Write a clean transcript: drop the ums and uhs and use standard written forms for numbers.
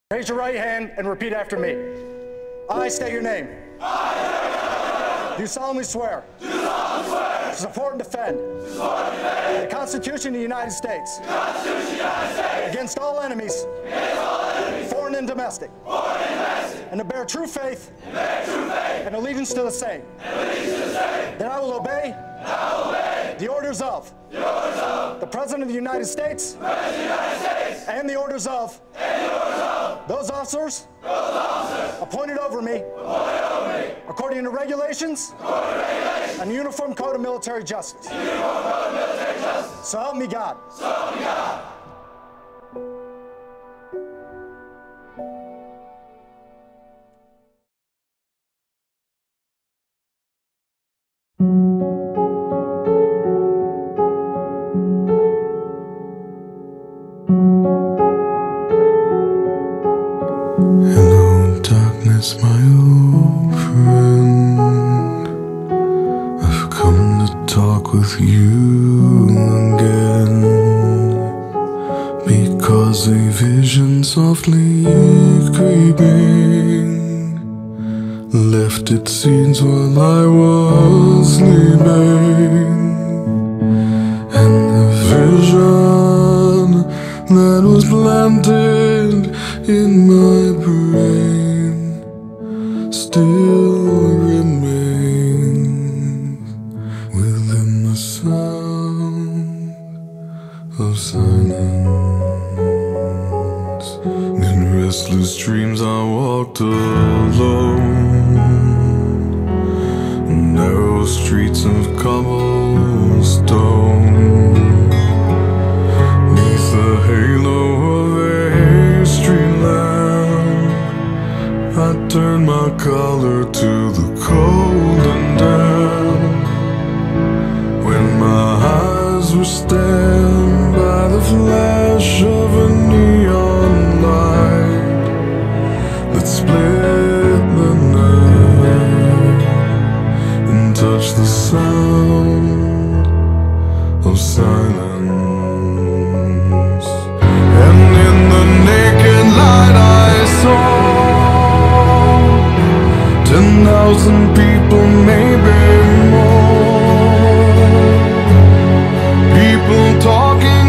Raise your right hand and repeat after me. I state your name. Do solemnly swear. To support and defend. The Constitution of the United States. Against all enemies. Foreign and domestic. And to bear true faith. And allegiance to the same. That I will obey. The orders of. The President of the United States. And the orders of. Those officers appointed over me according to regulations and the Uniform Code of Military Justice. So help me God. Hello, darkness, my old friend. I've come to talk with you again, because a vision softly creeping left its seeds while I was sleeping, and the vision that was planted in my brain still remains within the sound of silence. In restless dreams I walked alone, narrow streets of cobblestone, neath the halo of a street lamp. I turned my collar to the cold and damp, when my eyes were stabbed by the flash of a neon light that split the night and touched the sound of silence. And in the naked light I saw 10,000 people, maybe more, people talking